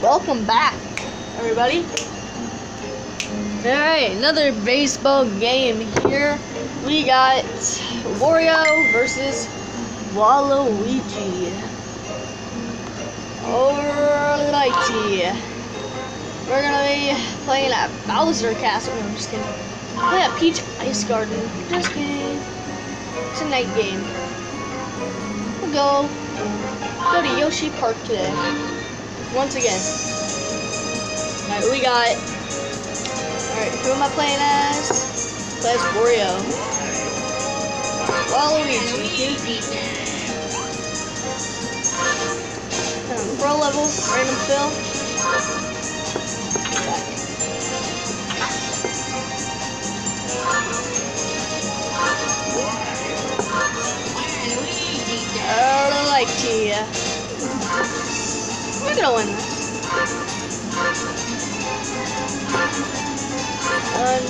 Welcome back, everybody. Alright, another baseball game here. We got Wario versus Waluigi. Alrighty. We're gonna be playing at Bowser Castle. No, I'm just kidding. Play at Peach Ice Garden. Just kidding. It's a night game. We'll go to Yoshi Park today. Once again. Alright, we got. Alright, who am I playing as? Play as Wario. Waluigi. Pro level, random fill. Alrighty. We're gonna win this. 1,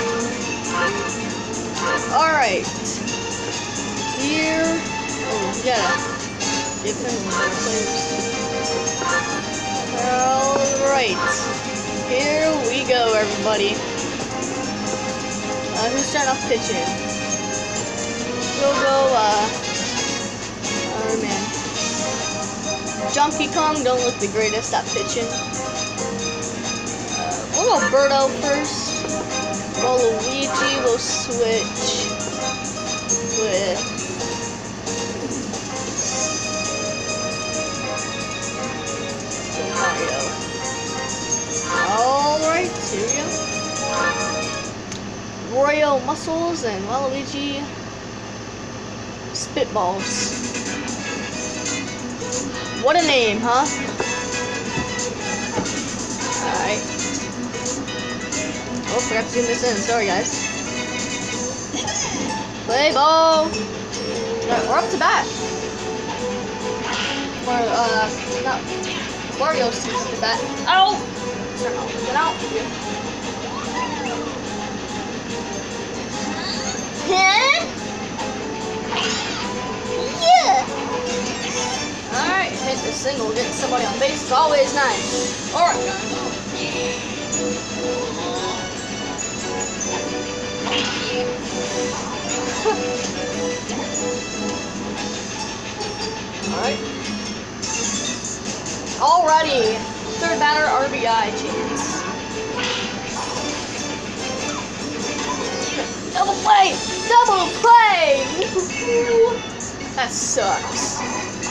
2. Alright. Here. Oh, we gotta give him more players. Alright. Here we go, everybody. Who's starting off pitching? We'll go, oh man. Donkey Kong don't look the greatest at pitching. We'll go Birdo first. Waluigi will switch with Mario. Alright, here we go. Wario Muscles and Waluigi Spitballs. What a name, huh? Alright. Oh, forgot to zoom this in. Sorry, guys. Play ball. Alright, we're up to bat. Or, not Wario sees the bat. Ow! Get out. Yeah! Alright, hit the single. Getting somebody on base is always nice. Alright, guys. Alright. Alrighty. Third batter, RBI chance. Double play! Double play! That sucks.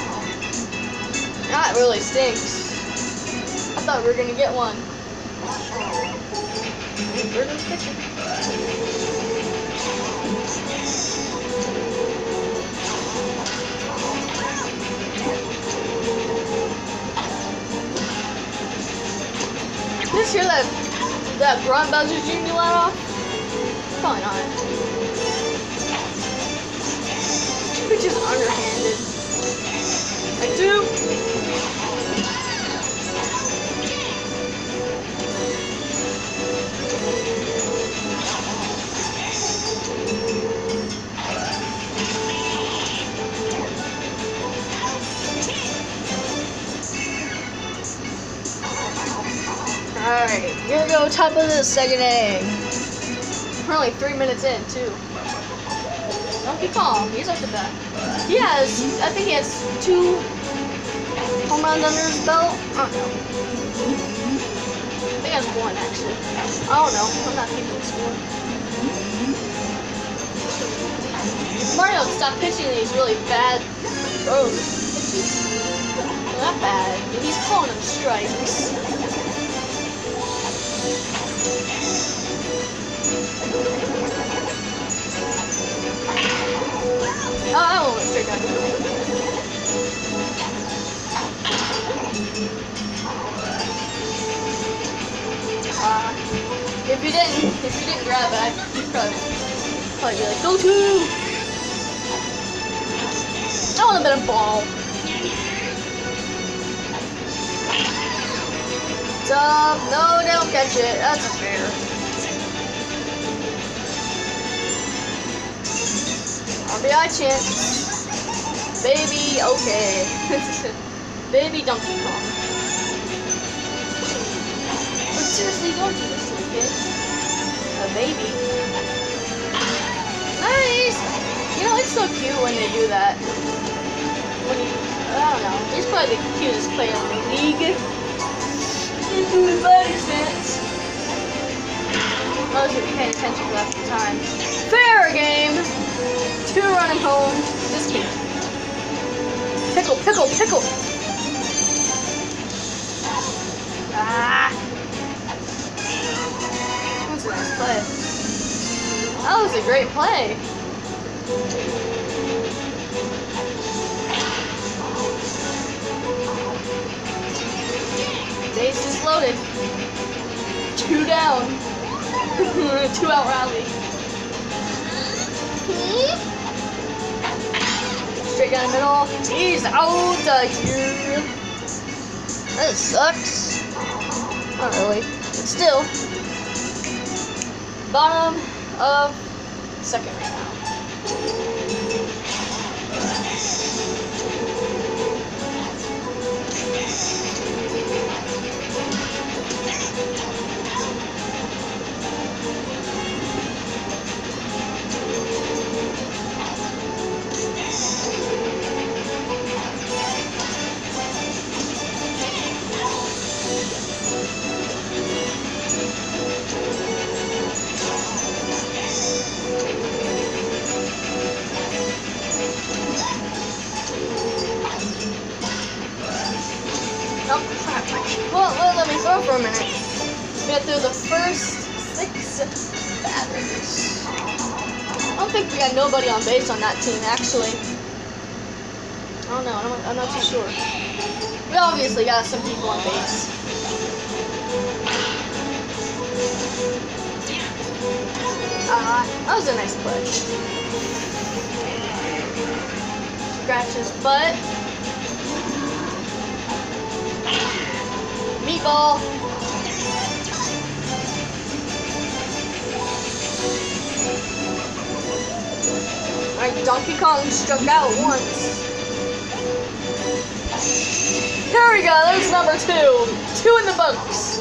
That really stinks. I thought we were gonna get one. Birdo's pitching. Did you just hear that Ron Bowser Jr. let off? Probably not. Which is underhanded. I do. Alright, here we go, top of the second inning. We're only 3 minutes in, too. Donkey Kong, he's up to bat. I think he has 2 home runs under his belt. I don't know. I think he has 1, actually. I don't know, I'm not keeping score. Mario stopped pitching these really bad throws. Well, not bad, but he's calling them strikes. Oh, that one went straight down. If you didn't grab it, you'd probably be like, go to! That would have been a ball. No, they don't catch it. That's unfair. RBI chance. Baby, okay. Baby Donkey Kong. But seriously, don't do this to the kid. A baby. Nice! You know, it's so cute when they do that. When he, I don't know, he's probably the cutest player in the league. He's doing body stance. I wasn't paying attention for that time. Fair game! 2 running home. Just kidding. Pickle, pickle, pickle! Ah! That was a nice play. That was a great play. Base is loaded. 2 down. 2 out rally. Straight down the middle. He's out of here. That sucks. Not really. But still. Bottom of second right now. Well, let me throw for a minute. Get through the first 6 batters. I don't think we got nobody on base on that team, actually. I don't know. I'm not too sure. We obviously got some people on base. That was a nice play. Scratch his butt. Meatball. Alright, Donkey Kong struck out once. There we go, there's number 2. 2 in the books.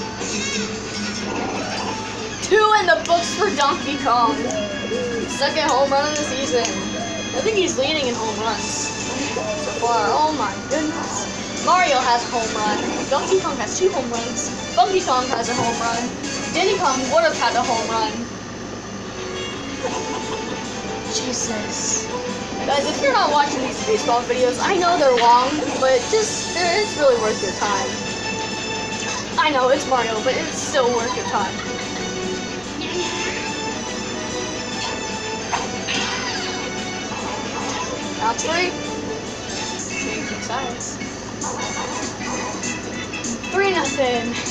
2 in the books for Donkey Kong. Second home run of the season. I think he's leading in home runs so far. Oh my goodness. Mario has a home run. Donkey Kong has 2 home runs. Funky Kong has a home run. Diddy Kong would have had a home run. Jesus. Guys, if you're not watching these baseball videos, I know they're long, but just, it's really worth your time. I know, it's Mario, but it's still worth your time. Now 3. Changing sides. 3-0.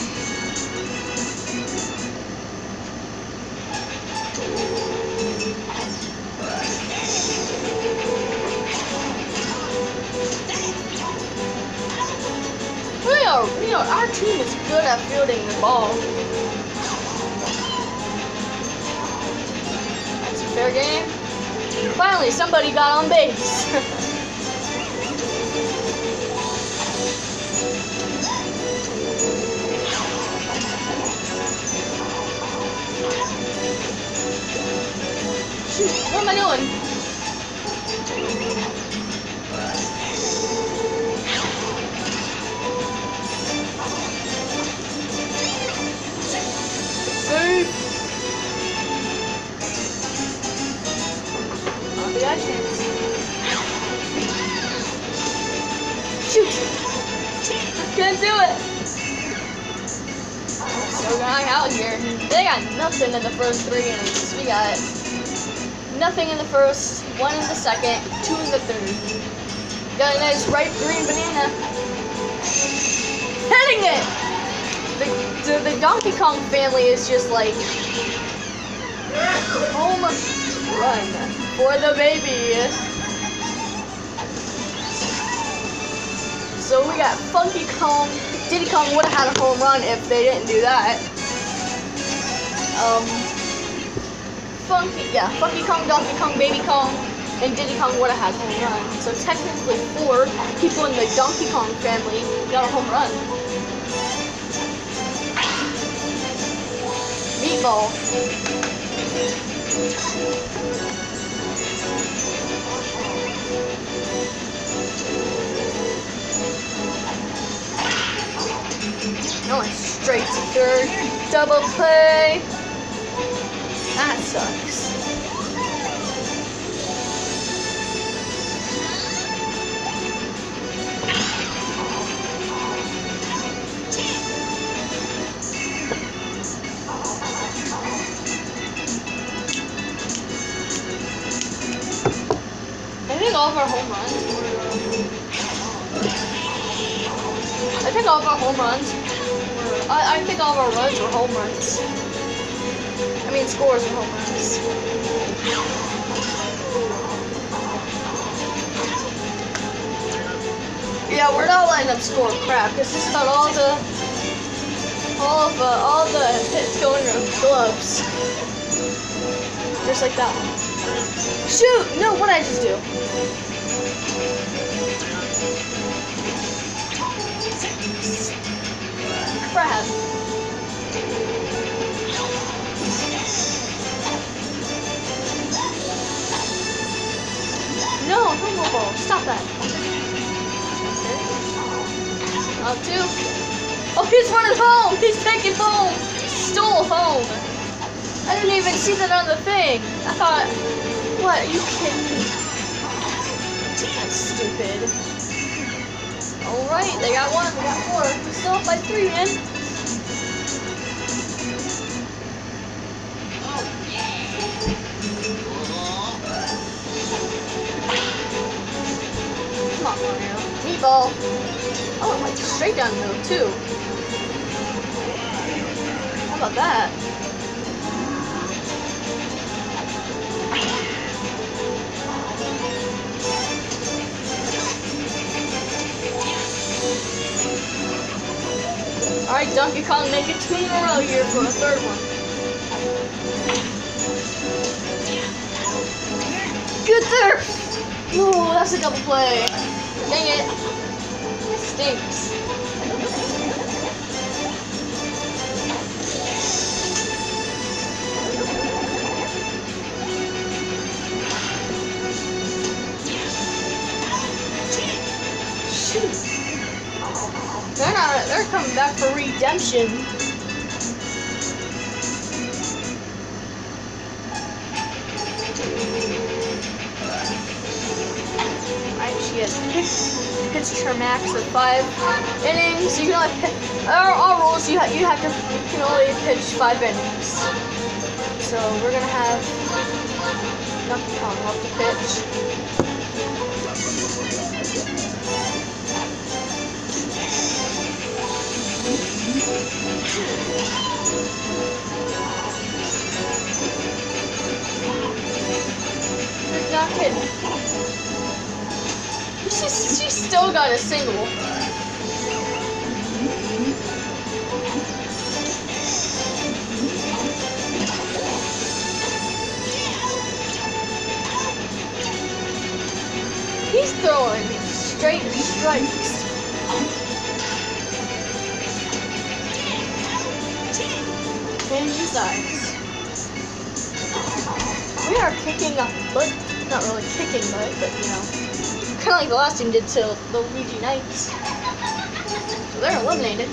Our team is good at fielding the ball. That's a fair game. Finally, somebody got on base. Shoot, what am I doing? Shoot! Can't do it! So going out here. They got nothing in the first 3 innings. We got nothing in the first, 1 in the second, 2 in the third. Got a nice ripe green banana. Hitting it! The Donkey Kong family is just like home run for the baby. So we got Funky Kong. Diddy Kong would have had a home run if they didn't do that. Funky Kong, Donkey Kong, Baby Kong, and Diddy Kong would have had a home run. So technically 4 people in the Donkey Kong family got a home run. ball. No, it's straight to third. Double play. That sucks. I think all of our home runs were. I think all of our home runs were. I think all of our runs were home runs. I mean, scores were home runs. Yeah, we're not letting them score crap because this is about all the hits going to gloves. Just like that one. Shoot! No, what did I just do? Crap. No, no more ball. Stop that. Up two. Oh, he's running home. He's taking home. Stole home. I didn't even see that on the thing. I thought, what? Are you kidding me? That's stupid. Alright, they got one. We got four. We're still up by 3, man. Come on, Mario. Meatball. Oh, it went straight down the middle, too. How about that? Alright, Donkey Kong, make it 2 in a row here for a third one. Good there! Ooh, that's a double play. Dang it. It stinks. Shoot. They're coming back for redemption. Alright, she has pitched her max of 5 innings. You can only our rules you can only pitch 5 innings. So we're gonna have Donkey Kong up to pitch. You're not kidding. She still got a single. He's throwing straight strikes. In his eyes. We are kicking up butt. Not really kicking butt, but you know. Kind of like the last team did to the Luigi Knights. So they're eliminated.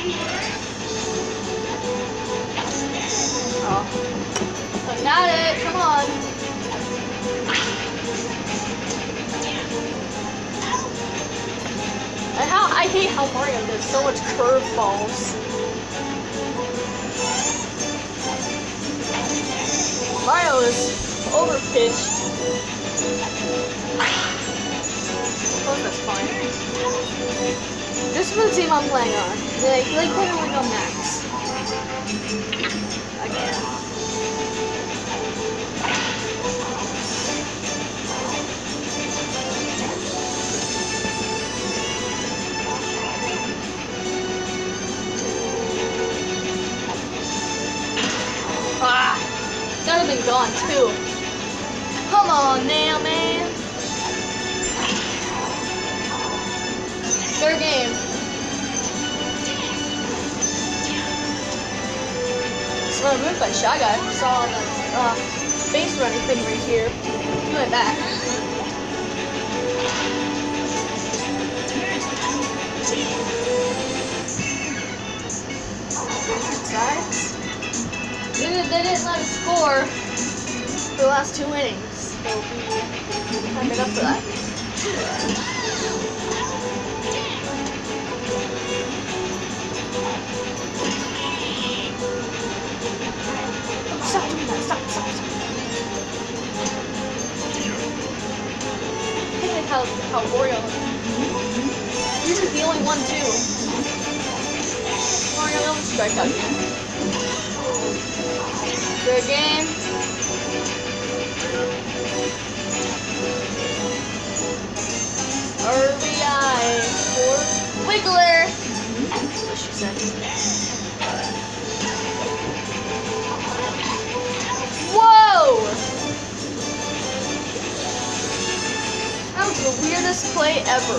Oh. But not it. Come on. And I hate how Mario does so much curveballs. Mario is overpitched. Oh, that's fine. This is the team I'm playing on. They can only go max. Again. Ah! That would have been gone too. Come on now, man. Third game. This is what removed by Shy Guy. Saw the base running thing right here. He went back. Sides. They didn't let us score for the last 2 innings, so we kind of made up for that. Stop doing that! Stop! I hate how Wario. You're the only one too. Wario, don't strike out again. Good game. RBI for Wiggler. That's what she said. Whoa! That was the weirdest play ever.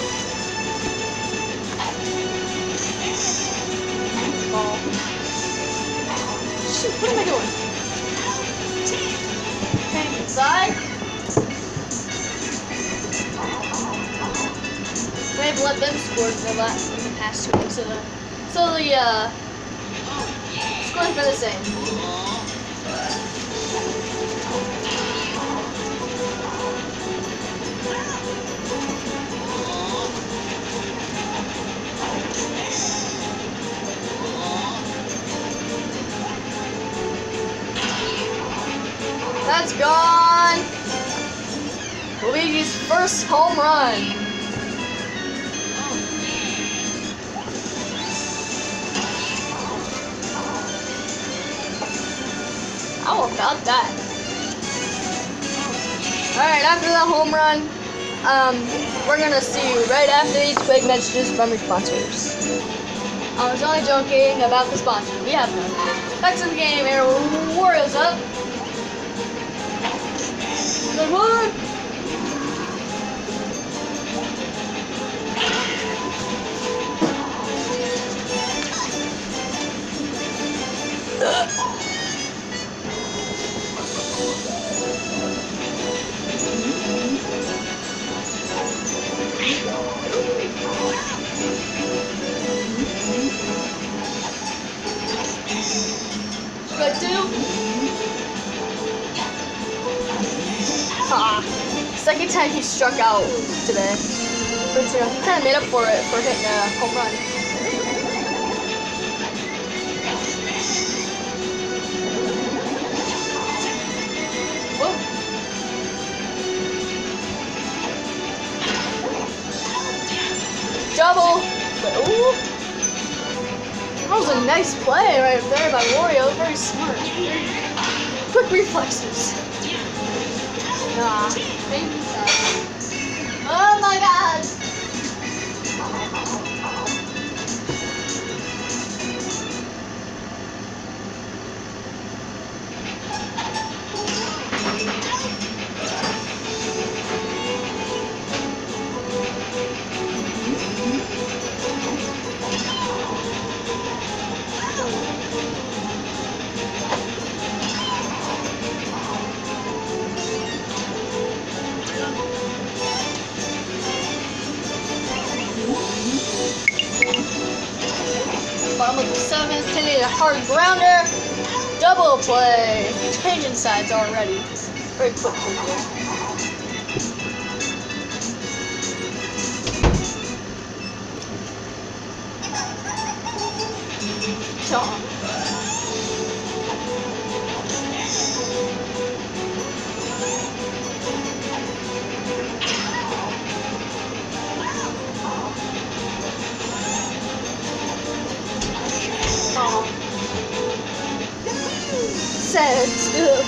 Ball. Shoot, what am I doing? Okay, inside. We have let them score in the past 2 weeks, so the score's been the same. That's gone. Luigi's first home run. How about that? Alright, after the home run, we're gonna see you right after these quick messages from your sponsors. I was only joking about the sponsors. We have none. Back to the game here. Wario's up. Good one. Strike 2. Second time he struck out today. But he kind of made up for it for hitting a home run. Whoa. Double. Ooh. That was a nice play right there by Wario. Very smart. Quick reflexes. Nah. Oh my god! Bottom of the 7th, hitting a hard grounder. Double play. Changing sides already. Very quickly here. Tom. Sad stuff.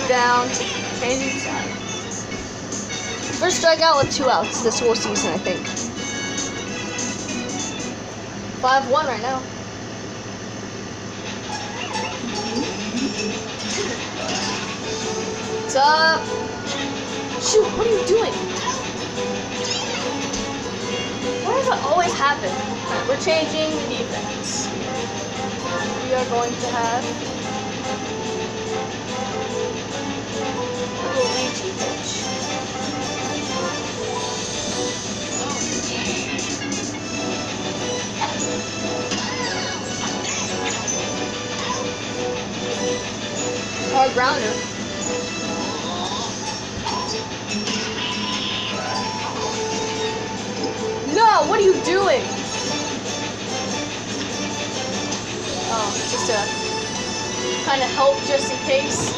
down, changing side. First strikeout with 2 outs this whole season, I think. 5-1 right now. What's up? Shoot, what are you doing? Why does that always happen? Alright, we're changing the defense. We are going to have a Luigi pitch. Hard grounder. No, what are you doing? Oh, just to kind of help just in case.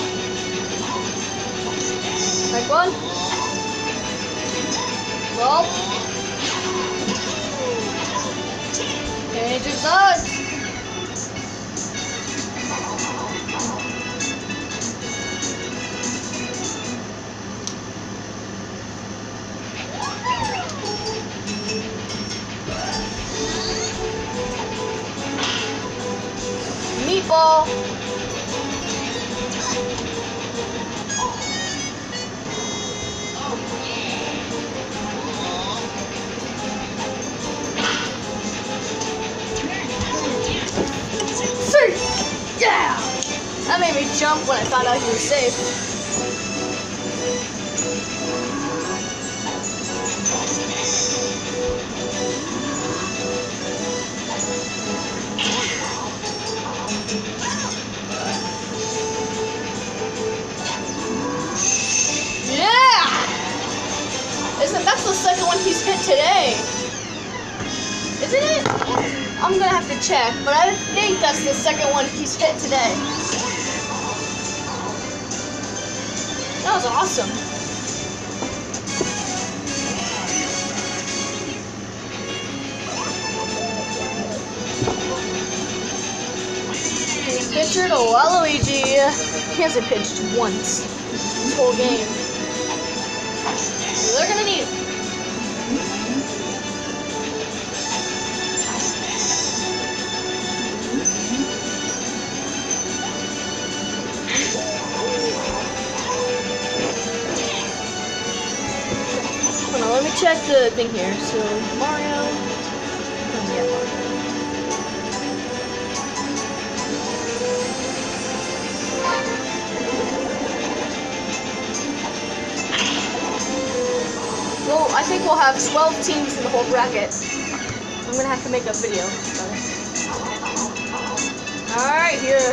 Strike one. Well. Change it on. Meatball. Yeah! That made me jump when I found out he was safe. That's the second one he's hit today. Isn't it? I'm gonna have to check, but I think that's the second one he's hit today. That was awesome. Pitcher to Waluigi. He hasn't pitched once this whole game. So they're gonna need him. Hold on, let me check the thing here. So Mario. Yeah, Mario. Well, I think we'll have 12 teams in the whole bracket. I'm gonna have to make a video about it. Alright, here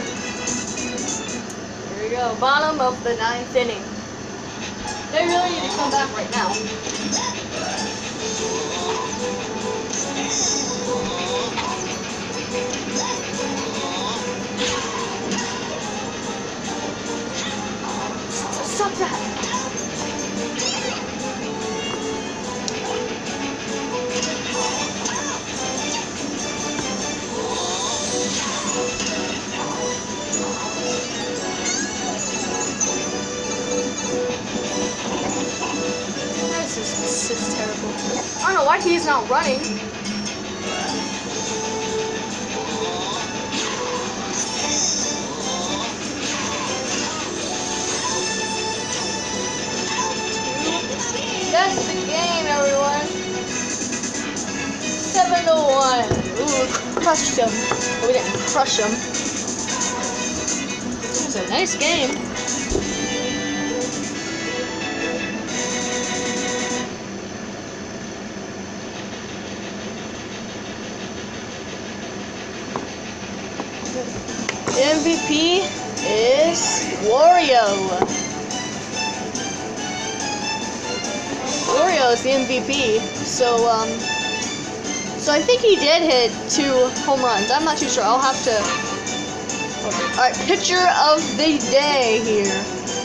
we go. Bottom of the 9th inning. They really need to come back right now. Stop that! This is terrible. I don't know why he's not running. That's the game, everyone. 7-1. Ooh, crushed him. But we didn't crush him. It was a nice game. MVP is Wario. Wario is the MVP. So I think he did hit 2 home runs. I'm not too sure. I'll have to. All right, pitcher of the day here.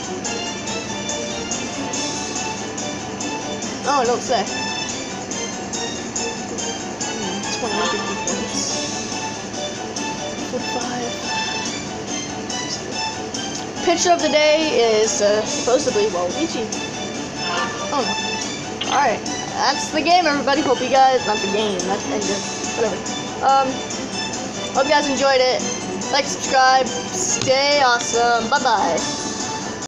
Oh, don't say. 21 points. 45. picture of the day is supposedly Waluigi. Oh no. Alright, that's the game, everybody. Hope you guys, not the game, that's whatever. Hope you guys enjoyed it. Like, subscribe, stay awesome. Bye bye.